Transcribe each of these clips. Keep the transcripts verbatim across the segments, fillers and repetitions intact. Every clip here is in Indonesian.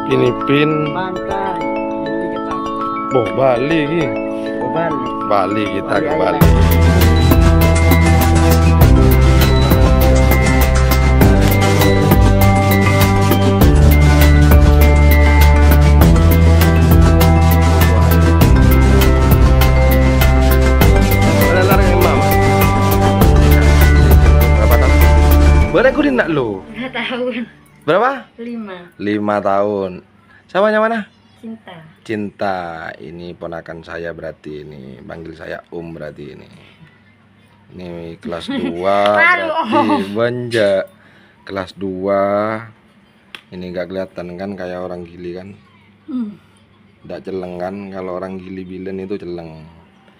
Ipin Ipin. Bangkai. Ini kita. Oh, Bali iki. Oh, Bali. Bali kita ke Bali. Berapa aku nak lo? Lima tahun. Berapa? Lima. Lima tahun. Samanya mana? Cinta. Cinta. Ini ponakan saya berarti ini. Panggil saya Om berarti ini. Ini kelas dua berarti Banja. Kelas dua. Ini nggak kelihatan kan kayak orang gili kan? Hmm. Nggak celeng kan? Kalau orang gili bilen itu celeng.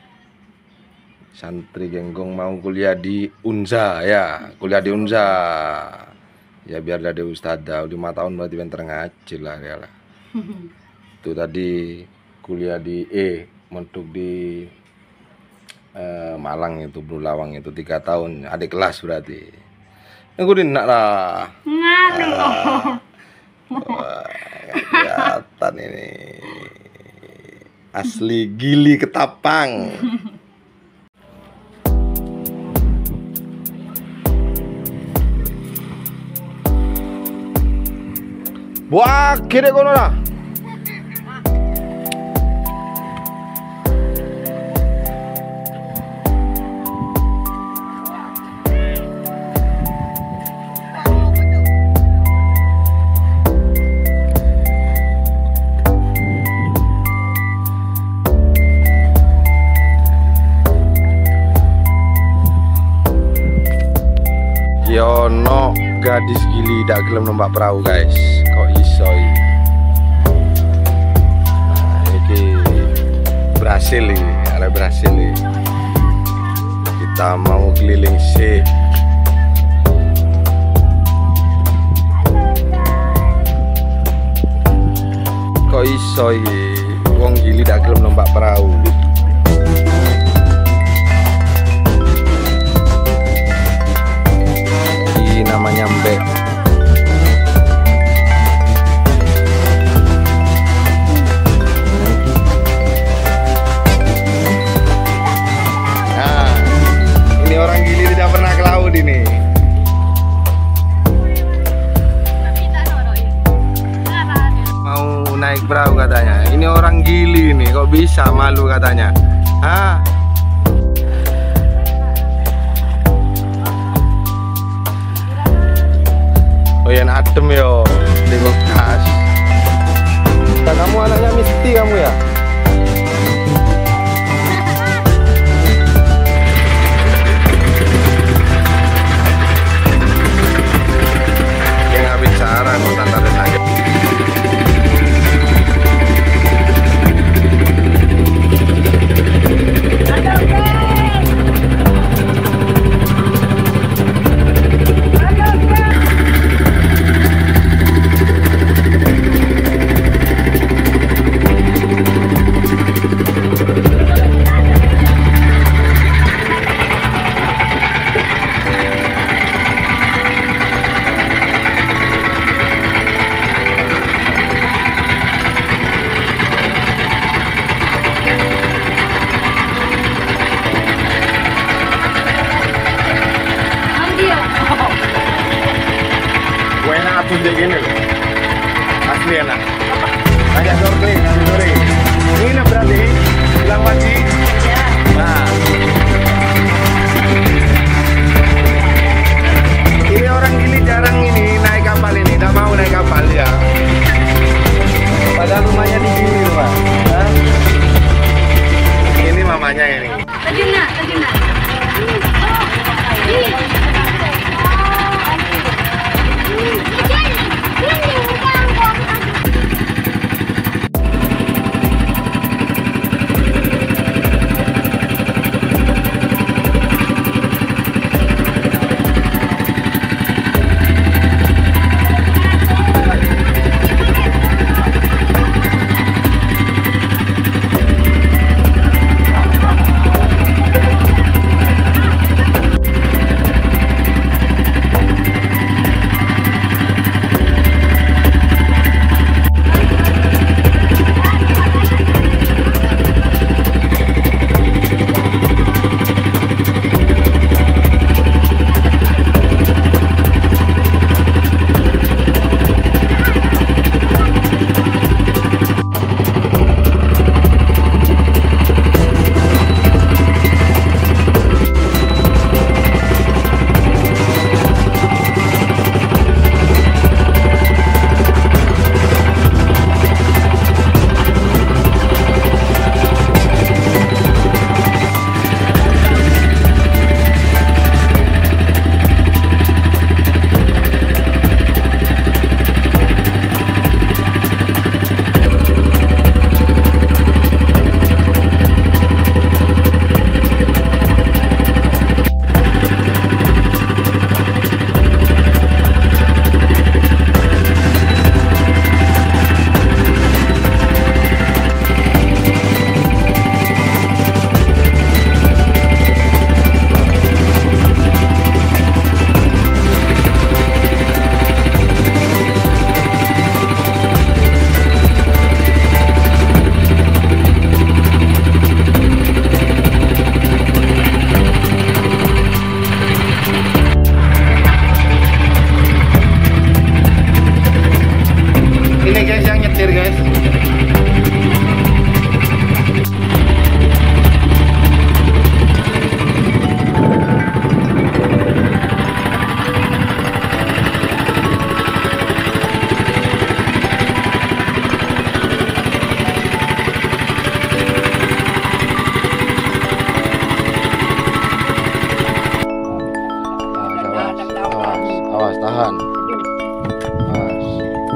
Santri Genggong mau kuliah di Unza ya, kuliah di Unza ya biar dari ustadzah lima tahun berarti pinter ngaji lah ya lah. Itu tadi kuliah di E mentuk di eh, Malang itu Bulawang itu tiga tahun adik kelas berarti. Aku dinak lah. Nganu. Wah, kelihatan ini asli Gili Ketapang. Wah, kira kono lah. Yono gadis Gili dak gelem numpak perahu guys. Kok iso iki? Nah, iki berhasil iki, arek berhasil iki. Kita mau keliling sih. Kok iso iki? Wong Gili dak gelem numpak perahu. Ini namanya mbek. Orang Gili tidak pernah ke laut ini. Mau naik perahu katanya. Ini orang Gili nih, kok bisa malu katanya. Hah? Oh ya adem yo di bekas. Kamu anaknya Misti kamu ya? Aku jadi gini loh, asli enak. Banyak snorkeling, ngambil sore. Ini berarti bilang wajib. Nah, ini orang Gili jarang ini naik kapal ini, tidak mau naik kapal ya. Padahal rumahnya di Gili loh, Pak. Hah? Ini mamanya ini. Tadi nak, tadi nak. Ini guys yang nyetir guys. Awas, tahan. Awas.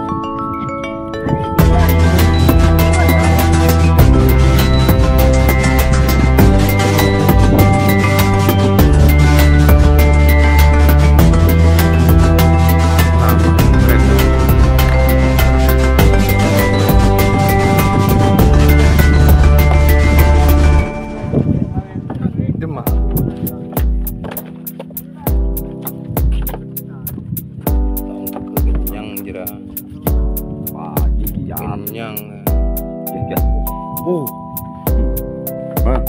Demak. Kenyang jera. Kenyang. Oh. Hah?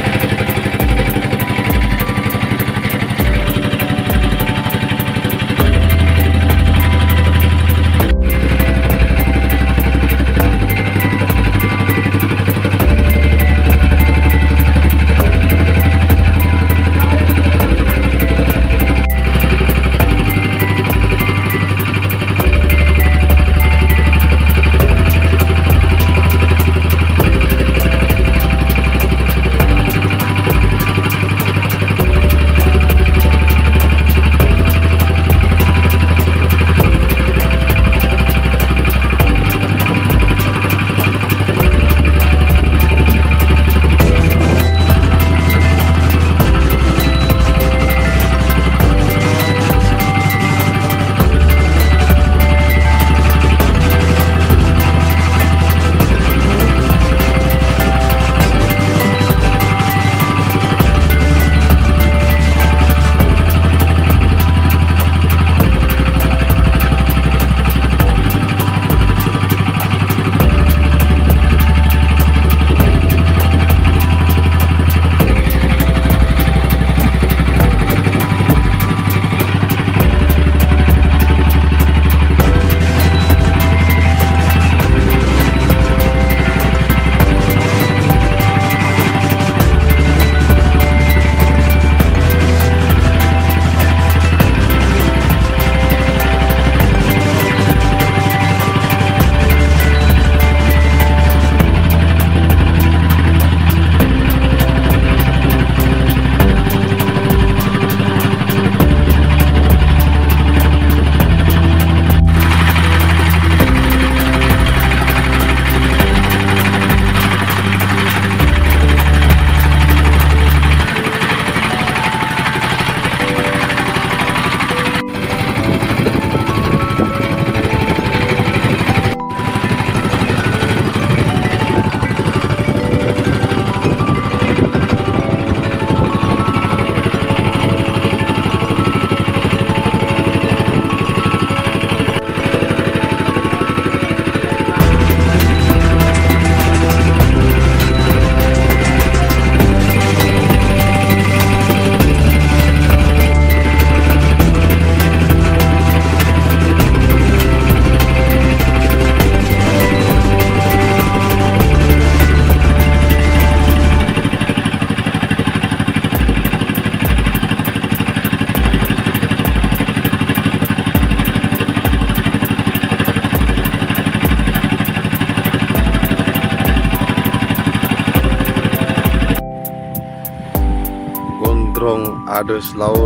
Gondrong Ades Laut.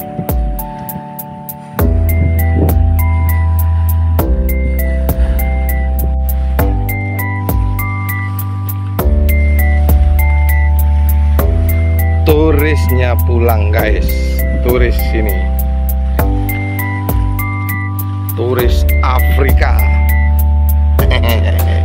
Turisnya pulang guys, turis sini, turis Afrika.